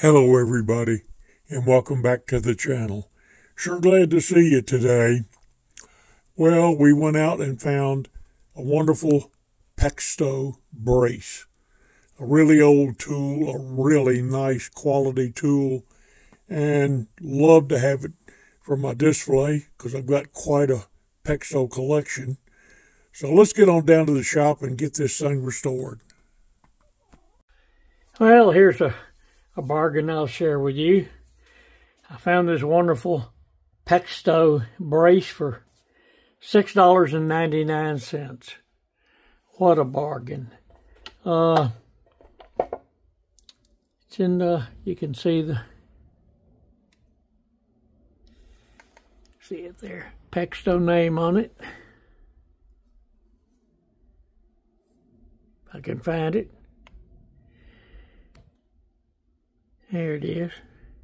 Hello everybody, and welcome back to the channel. Sure glad to see you today. Well, we went out and found a wonderful PEXTO brace. A really old tool, a really nice quality tool, and love to have it for my display because I've got quite a PEXTO collection. So let's get on down to the shop and get this thing restored. Well, here's a bargain I'll share with you. I found this wonderful PEXTO brace for $6.99. What a bargain. It's in you can see it there, PEXTO name on it. If I can find it. There it is.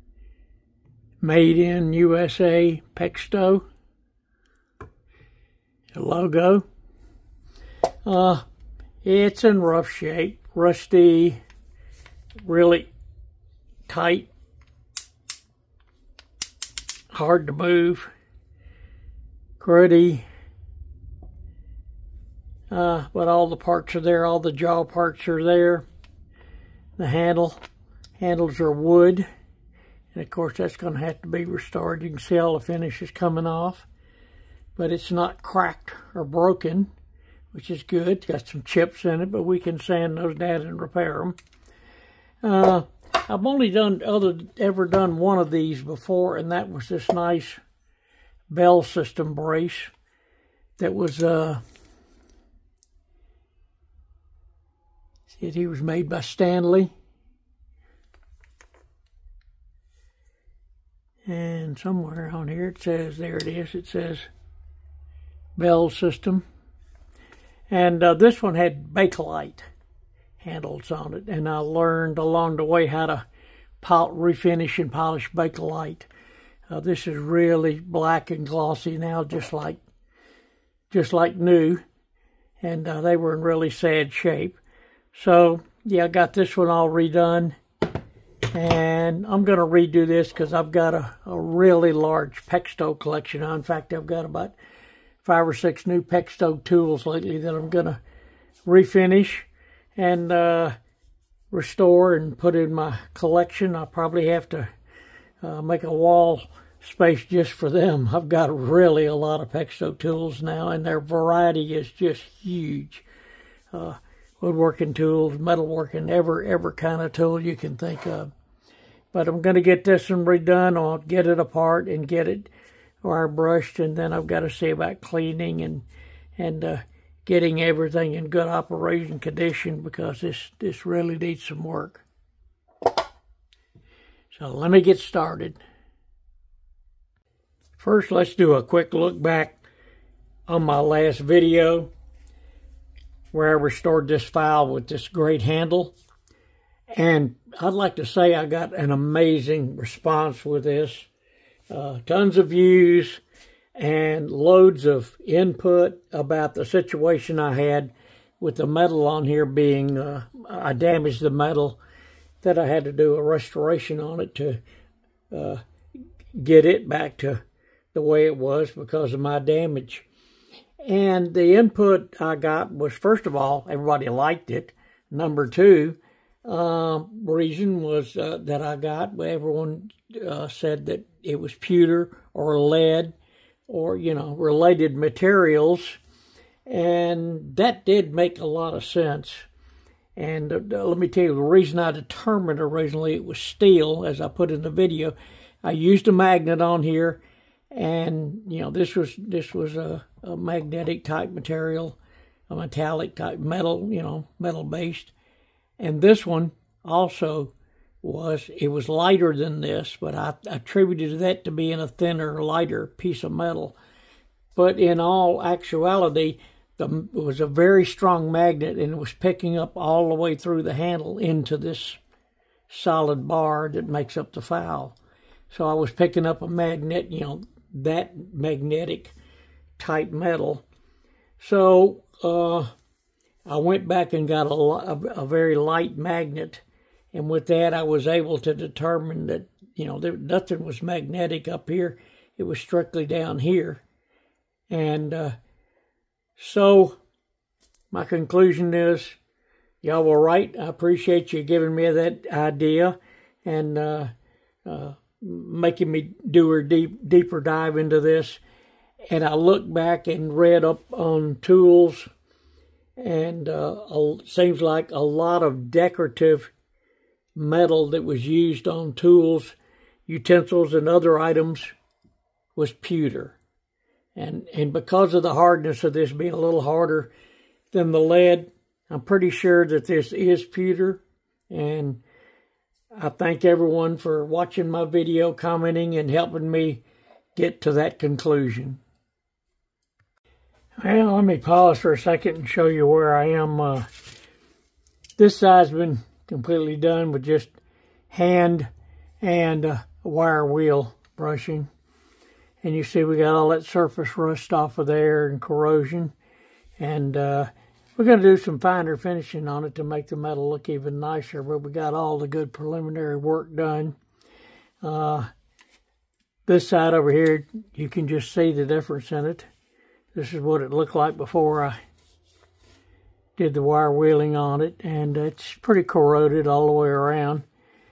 Made in USA PEXTO. The logo. It's in rough shape. Rusty. Really tight. Hard to move. Gritty. But all the parts are there. All the jaw parts are there. The handles are wood, and of course that's going to have to be restored. You can see all the finishes coming off, but it's not cracked or broken, which is good. It's got some chips in it, but we can sand those down and repair them. I've only ever done one of these before, and that was this nice bell system brace that was he was made by Stanley. And somewhere on here it says, there it is, it says bell system. And this one had Bakelite handles on it. And I learned along the way how to refinish and polish Bakelite. This is really black and glossy now, just like new. And they were in really sad shape. So, yeah, I got this one all redone. And I'm going to redo this because I've got a really large PEXTO collection. In fact, I've got about 5 or 6 new PEXTO tools lately that I'm going to refinish and restore and put in my collection. I'll probably have to make a wall space just for them. I've got really a lot of PEXTO tools now, and their variety is just huge. Woodworking tools, metalworking, every kind of tool you can think of. But I'm going to get this one redone. I'll get it apart and get it wire brushed, and then I've got to see about cleaning and getting everything in good operation condition because this really needs some work. So let me get started. First, let's do a quick look back on my last video where I restored this file with this great handle. And I'd like to say I got an amazing response with this. Tons of views and loads of input about the situation I had with the metal on here being, I damaged the metal, that I had to do a restoration on it to get it back to the way it was because of my damage. And the input I got was, first of all, everybody liked it. Number 2, reason was that I got, everyone said that it was pewter or lead or, related materials. And that did make a lot of sense. And let me tell you, the reason I determined originally it was steel, as I put in the video, I used a magnet on here. And, this was a magnetic type material, a metallic type metal, metal based. And this one also was lighter than this, but I attributed that to being a thinner, lighter piece of metal. But in all actuality, it was a very strong magnet, and it was picking up all the way through the handle into this solid bar that makes up the file. So I was picking up a magnet, that magnetic type metal. So I went back and got a very light magnet And with that, I was able to determine that, nothing was magnetic up here. It was strictly down here. And so my conclusion is, y'all were right. I appreciate you giving me that idea and making me do a deeper dive into this. And I looked back and read up on tools, and seems like a lot of decorative metal that was used on tools, utensils, and other items was pewter. And because of the hardness of this being a little harder than the lead, I'm pretty sure that this is pewter. And I thank everyone for watching my video, commenting, and helping me get to that conclusion. Well, let me pause for a second and show you where I am. This side's been completely done with just hand and wire wheel brushing. And you see we got all that surface rust off of there and corrosion. And we're going to do some finer finishing on it to make the metal look even nicer. But we got all the good preliminary work done. This side over here, you can just see the difference in it. This is what it looked like before I did the wire wheeling on it, and it's pretty corroded all the way around.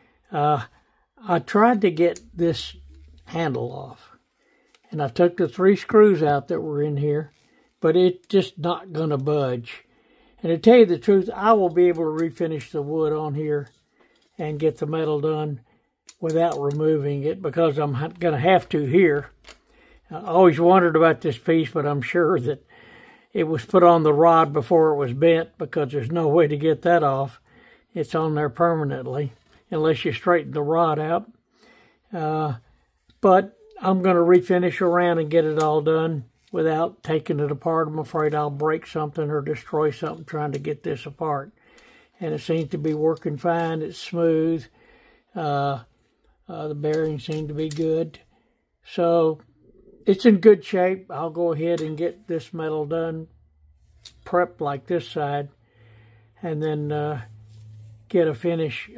I tried to get this handle off, and I took the 3 screws out that were in here, but it's just not going to budge. And to tell you the truth, I will be able to refinish the wood on here and get the metal done without removing it, because I'm going to have to here. I always wondered about this piece, but I'm sure that it was put on the rod before it was bent, because there's no way to get that off. It's on there permanently, unless you straighten the rod out. But I'm going to refinish around and get it all done without taking it apart. I'm afraid I'll break something or destroy something trying to get this apart. And it seems to be working fine. It's smooth. The bearings seem to be good. So it's in good shape. I'll go ahead and get this metal done, prepped like this side, and then get a finish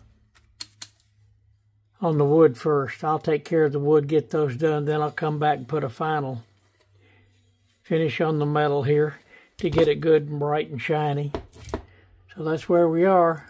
on the wood first. I'll take care of the wood, get those done, then I'll come back and put a final finish on the metal here to get it good and bright and shiny. So that's where we are.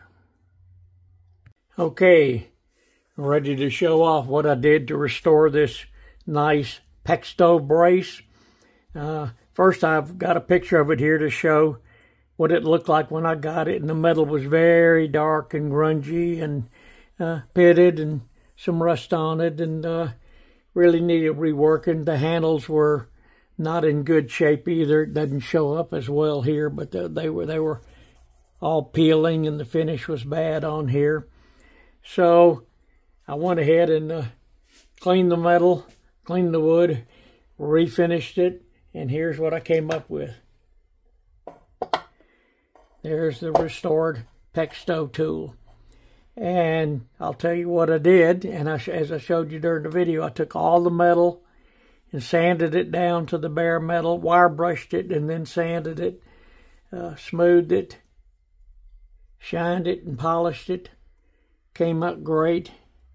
Okay, I'm ready to show off what I did to restore this nice PEXTO brace. First, I've got a picture of it here to show what it looked like when I got it, and the metal was very dark and grungy and pitted and some rust on it, and really needed reworking. The handles were not in good shape either. It doesn't show up as well here, but they were all peeling, and the finish was bad on here. So I went ahead and cleaned the metal, cleaned the wood, refinished it, and here's what I came up with. There's the restored PEXTO tool. And I'll tell you what I did, and as I showed you during the video, I took all the metal and sanded it down to the bare metal, wire brushed it, and then sanded it, smoothed it, shined it, and polished it. Came up great.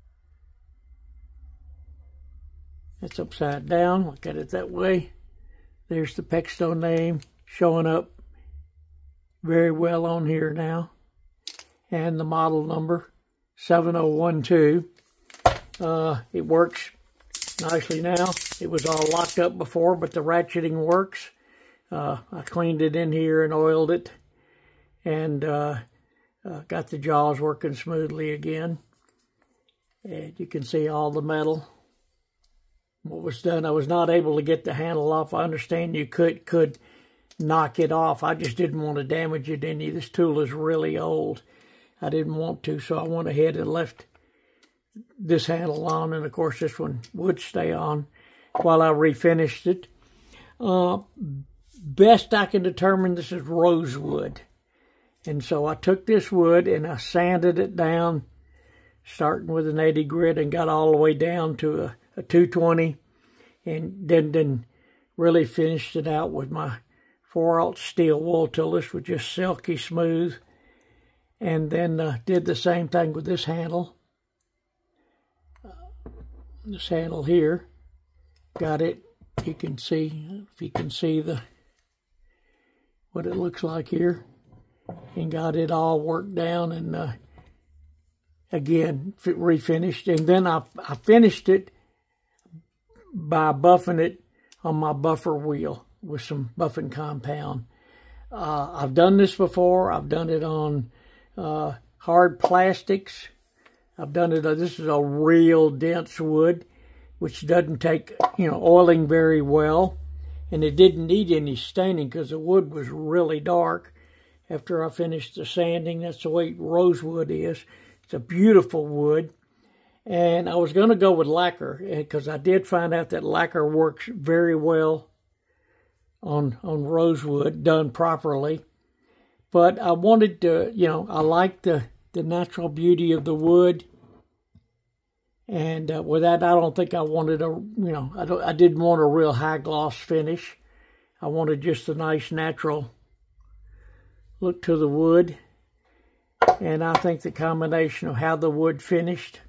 It's upside down. Look at it that way. There's the PEXTO name showing up very well on here now. And the model number, 7012. It works nicely now. It was all locked up before, but the ratcheting works. I cleaned it in here and oiled it. And got the jaws working smoothly again. And you can see all the metal. What was done, I was not able to get the handle off. I understand you could knock it off. I just didn't want to damage it any. This tool is really old. I didn't want to, so I went ahead and left this handle on, and of course this one would stay on while I refinished it. Best I can determine, this is rosewood. And so I took this wood and I sanded it down, starting with an 80 grit, and got all the way down to a 220, and then really finished it out with my 4/0 steel wool till this was just silky smooth. And then did the same thing with this handle. This handle here. Got it. You can see, if you can see what it looks like here. And got it all worked down and again refinished. And then I finished it by buffing it on my buffer wheel with some buffing compound. I've done this before. I've done it on hard plastics. I've done it, this is a real dense wood, which doesn't take, oiling very well. And it didn't need any staining because the wood was really dark after I finished the sanding. That's the way rosewood is. It's a beautiful wood. And I was going to go with lacquer because I did find out that lacquer works very well on rosewood done properly. But I wanted to, I like the natural beauty of the wood. And with that, I don't think I wanted I didn't want a real high gloss finish. I wanted just a nice natural look to the wood. And I think the combination of how the wood finished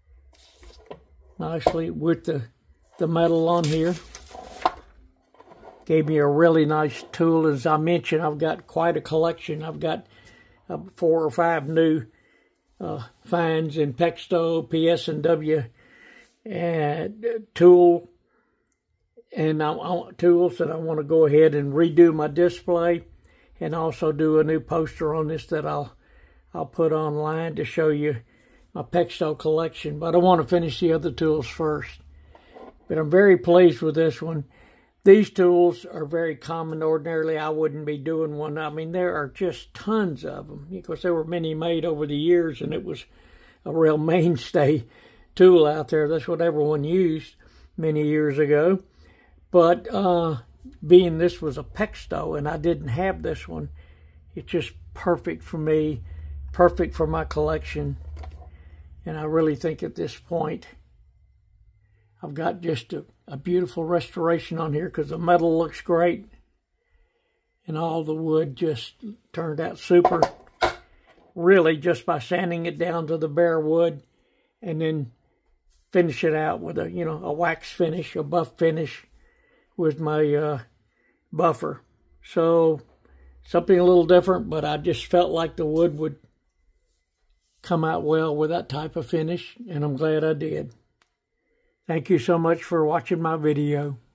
nicely with the metal on here gave me a really nice tool. As I mentioned, I've got quite a collection. I've got 4 or 5 new finds in PEXTO, PS&W, and tool. And I want tools that I want to go ahead and redo my display and also do a new poster on this that I'll put online to show you my PEXTO collection. But I want to finish the other tools first. But I'm very pleased with this one. These tools are very common. Ordinarily, I wouldn't be doing one. I mean, there are just tons of them. Of course, there were many made over the years, and it was a real mainstay tool out there. That's what everyone used many years ago. But being this was a PEXTO, and I didn't have this one, it's just perfect for me, perfect for my collection. And I really think at this point, I've got just a beautiful restoration on here because the metal looks great. And all the wood just turned out super. Really, just by sanding it down to the bare wood and then finish it out with a wax finish, a buff finish with my buffer. So something a little different, but I just felt like the wood would come out well with that type of finish, and I'm glad I did. Thank you so much for watching my video.